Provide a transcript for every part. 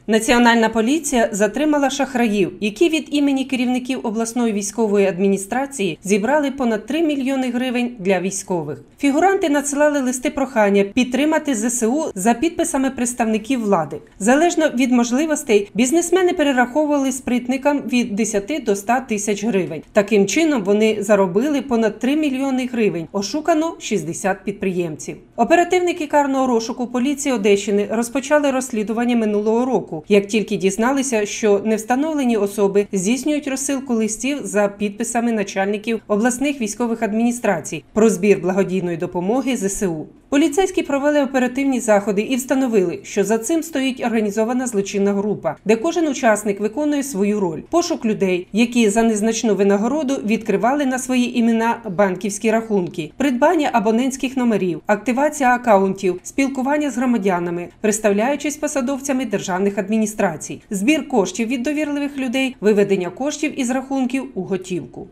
Національна поліція затримала шахраїв, які від імені керівників обласної військової адміністрації зібрали понад 3 мільйони гривень для військових. Фігуранти надсилали листи прохання підтримати ЗСУ за підписами представників влади. Залежно від можливостей, бізнесмени перераховували спритникам від 10 до 100 тисяч гривень. Таким чином вони заробили понад 3 мільйони гривень. Ошукано 60 підприємців. Оперативники карного розшуку поліції Одещини розпочали розслідування минулого року, як тільки дізналися, що невстановлені особи здійснюють розсилку листів за підписами начальників обласних військових адміністрацій про збір благодійної допомоги ЗСУ. Поліцейські провели оперативні заходи і встановили, що за цим стоїть організована злочинна група, де кожен учасник виконує свою роль. Пошук людей, які за незначну винагороду відкривали на свої імена банківські рахунки, придбання абонентських номерів, активація акаунтів, спілкування з громадянами, представляючись посадовцями державних адміністрацій, збір коштів від довірливих людей, виведення коштів із рахунків у готівку.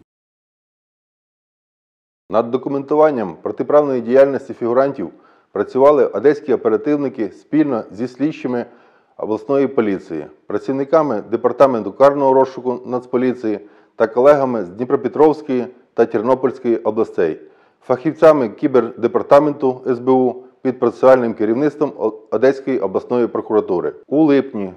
Над документуванням протиправної діяльності фігурантів працювали одеські оперативники спільно зі слідчими обласної поліції, працівниками Департаменту карного розшуку Нацполіції та колегами з Дніпропетровської та Тернопільської областей, фахівцями кібердепартаменту СБУ під процесуальним керівництвом Одеської обласної прокуратури. У липні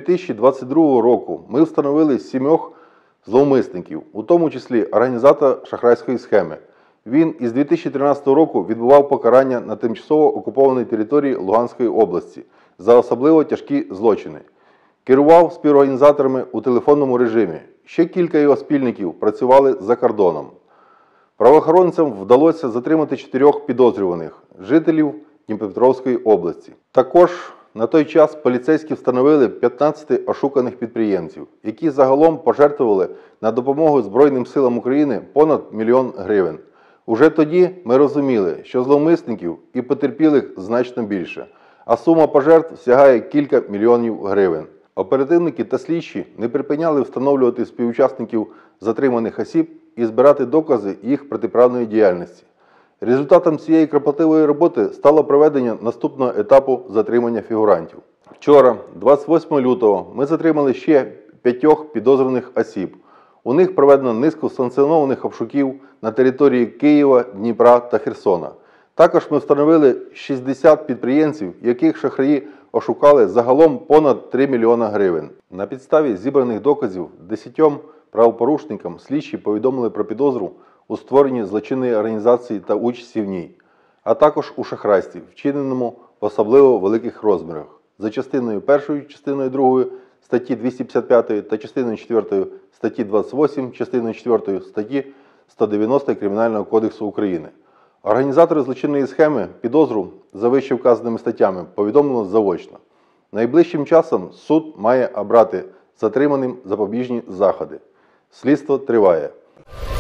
2022 року ми встановили 7 зловмисників, у тому числі організатора шахрайської схеми. Він із 2013 року відбував покарання на тимчасово окупованій території Луганської області за особливо тяжкі злочини. Керував співорганізаторами у телефонному режимі. Ще кілька його спільників працювали за кордоном. Правоохоронцям вдалося затримати 4 підозрюваних – жителів Дніпропетровської області. Також на той час поліцейські встановили 15 ошуканих підприємців, які загалом пожертвували на допомогу Збройним силам України понад 1 мільйон гривень. Уже тоді ми розуміли, що зловмисників і потерпілих значно більше, а сума пожертв сягає кілька мільйонів гривень. Оперативники та слідчі не припиняли встановлювати співучасників затриманих осіб і збирати докази їх протиправної діяльності. Результатом цієї кропотливої роботи стало проведення наступного етапу затримання фігурантів. Вчора, 28 лютого, ми затримали ще 5 підозрюваних осіб. У них проведено низку санкціонованих обшуків на території Києва, Дніпра та Херсона. Також ми встановили 60 підприємців, яких шахраї ошукали загалом понад 3 мільйона гривень. На підставі зібраних доказів 10 правопорушникам слідчі повідомили про підозру у створенні злочинної організації та участі в ній, а також у шахрайстві, вчиненому в особливо великих розмірах, за частиною 1, частиною 2 статті 255 та частиною 4 статті 28, частиною 4 статті 190 Кримінального кодексу України. Організатори злочинної схеми підозру за вище вказаними статтями повідомлено заочно. Найближчим часом суд має обрати затриманим запобіжні заходи. Слідство триває.